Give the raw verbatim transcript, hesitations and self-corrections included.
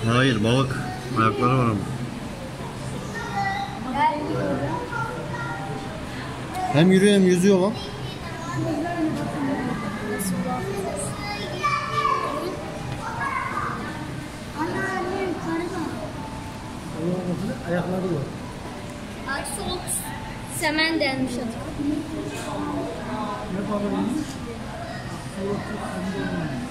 Hayır, balık. Ayakları var ama. Hem yürüyor hem yüzüyor lan. Ayakları var. Aksolt semen denmiş adı. Ne balığıymış?